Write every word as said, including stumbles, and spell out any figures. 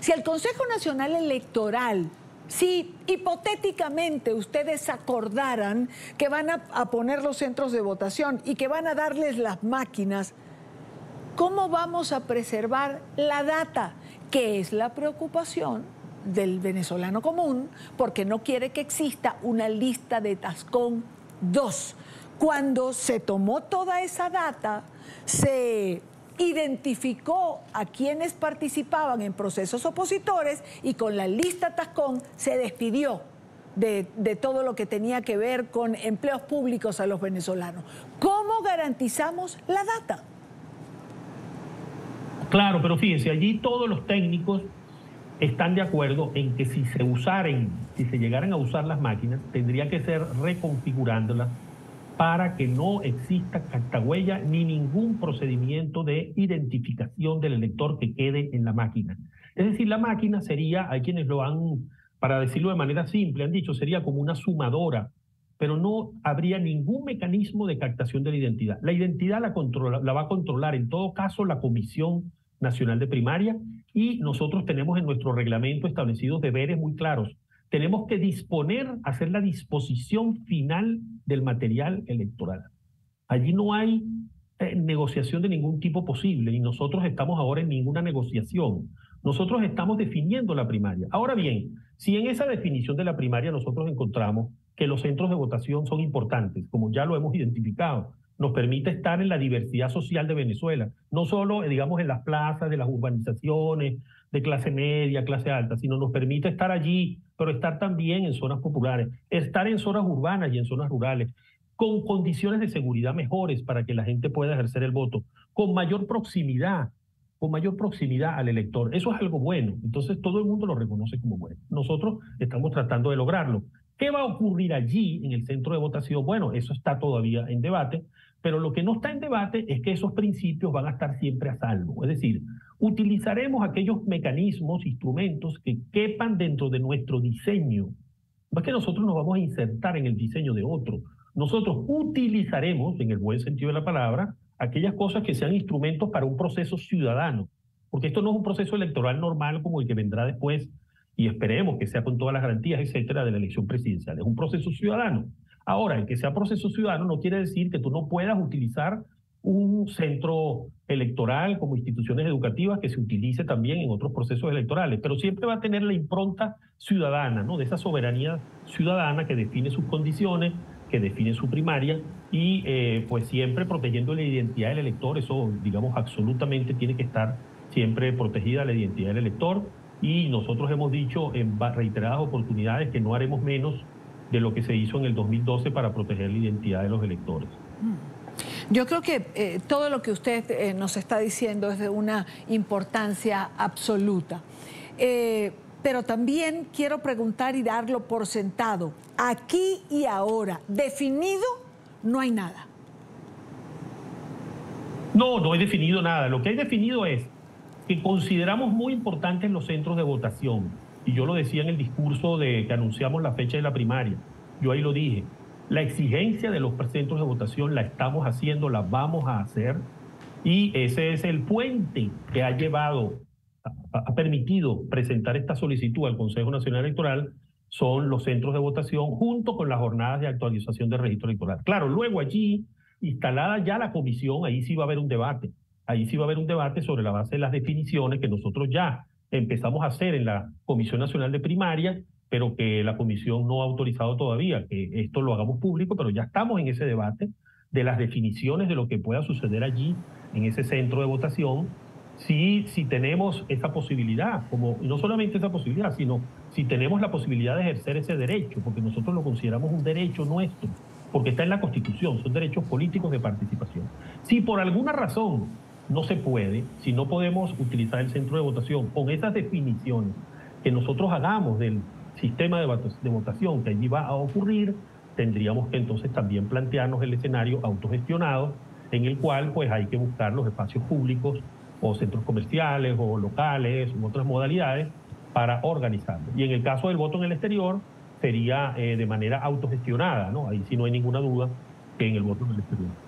Si el Consejo Nacional Electoral, si hipotéticamente ustedes acordaran que van a, a poner los centros de votación y que van a darles las máquinas, ¿cómo vamos a preservar la data? Que es la preocupación del venezolano común, porque no quiere que exista una lista de Tascón dos. Cuando se tomó toda esa data, se identificó a quienes participaban en procesos opositores y con la lista Tascón se despidió de, de todo lo que tenía que ver con empleos públicos a los venezolanos. ¿Cómo garantizamos la data? Claro, pero fíjense, allí todos los técnicos están de acuerdo en que si se usaran, si se llegaran a usar las máquinas, tendría que ser reconfigurándolas para que no exista cartahuella ni ningún procedimiento de identificación del elector que quede en la máquina. Es decir, la máquina sería, hay quienes lo han, para decirlo de manera simple, han dicho, sería como una sumadora, pero no habría ningún mecanismo de captación de la identidad. La identidad la, controla, la va a controlar en todo caso la Comisión Nacional de Primaria, y nosotros tenemos en nuestro reglamento establecidos deberes muy claros. Tenemos que disponer, hacer la disposición final del material electoral. Allí no hay eh, negociación de ningún tipo posible y nosotros estamos ahora en ninguna negociación. Nosotros estamos definiendo la primaria. Ahora bien, si en esa definición de la primaria nosotros encontramos que los centros de votación son importantes, como ya lo hemos identificado, nos permite estar en la diversidad social de Venezuela, no solo, digamos, en las plazas de las urbanizaciones, de clase media, clase alta, sino nos permite estar allí, pero estar también en zonas populares, estar en zonas urbanas y en zonas rurales, con condiciones de seguridad mejores para que la gente pueda ejercer el voto, con mayor proximidad, con mayor proximidad al elector. Eso es algo bueno, entonces todo el mundo lo reconoce como bueno. Nosotros estamos tratando de lograrlo. ¿Qué va a ocurrir allí en el centro de votación? Bueno, eso está todavía en debate, pero lo que no está en debate es que esos principios van a estar siempre a salvo. Es decir, utilizaremos aquellos mecanismos, instrumentos que quepan dentro de nuestro diseño. No es que nosotros nos vamos a insertar en el diseño de otro. Nosotros utilizaremos, en el buen sentido de la palabra, aquellas cosas que sean instrumentos para un proceso ciudadano. Porque esto no es un proceso electoral normal como el que vendrá después, y esperemos que sea con todas las garantías, etcétera, de la elección presidencial. Es un proceso ciudadano. Ahora, el que sea proceso ciudadano no quiere decir que tú no puedas utilizar un centro electoral como instituciones educativas que se utilice también en otros procesos electorales, pero siempre va a tener la impronta ciudadana, ¿no? De esa soberanía ciudadana que define sus condiciones, que define su primaria y eh, pues siempre protegiendo la identidad del elector. Eso, digamos, absolutamente tiene que estar siempre protegida la identidad del elector, y nosotros hemos dicho en reiteradas oportunidades que no haremos menos de lo que se hizo en el dos mil doce para proteger la identidad de los electores. Yo creo que eh, todo lo que usted eh, nos está diciendo es de una importancia absoluta. Eh, pero también quiero preguntar y darlo por sentado. Aquí y ahora, definido, no hay nada. No, no he definido nada. Lo que he definido es que consideramos muy importantes los centros de votación. Y yo lo decía en el discurso de que anunciamos la fecha de la primaria. Yo ahí lo dije. La exigencia de los centros de votación la estamos haciendo, la vamos a hacer. Y ese es el puente que ha llevado, ha permitido presentar esta solicitud al Consejo Nacional Electoral, son los centros de votación junto con las jornadas de actualización del registro electoral. Claro, luego allí, instalada ya la comisión, ahí sí va a haber un debate. Ahí sí va a haber un debate sobre la base de las definiciones que nosotros ya empezamos a hacer en la Comisión Nacional de Primaria, pero que la comisión no ha autorizado todavía que esto lo hagamos público, pero ya estamos en ese debate de las definiciones de lo que pueda suceder allí en ese centro de votación, si, si tenemos esa posibilidad, como, y no solamente esa posibilidad, sino si tenemos la posibilidad de ejercer ese derecho, porque nosotros lo consideramos un derecho nuestro, porque está en la Constitución, son derechos políticos de participación. Si por alguna razón no se puede, si no podemos utilizar el centro de votación con esas definiciones que nosotros hagamos del sistema de, de votación que allí va a ocurrir, tendríamos que entonces también plantearnos el escenario autogestionado en el cual pues hay que buscar los espacios públicos o centros comerciales o locales u otras modalidades para organizarlo. Y en el caso del voto en el exterior sería eh, de manera autogestionada, ¿no? Ahí sí no hay ninguna duda que en el voto en el exterior.